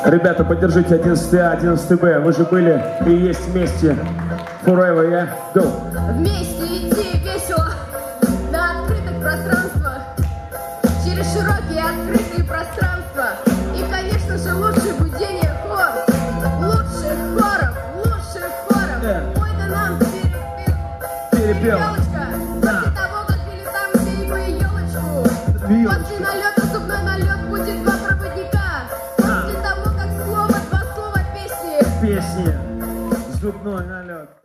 Ребята, поддержите 11А, 11Б. Мы же были и есть вместе. Forever, yeah? Go. Вместе идти весело на открытых пространствах, через широкие открытые пространства. И, конечно же, лучший будение хор. Лучших хоров. Ой, да нам перепел. Елочка, после того, как пили там зимой елочку. После налета зубной налет будет два проводника. После того, как два слова песни. Песни. Зубной налет.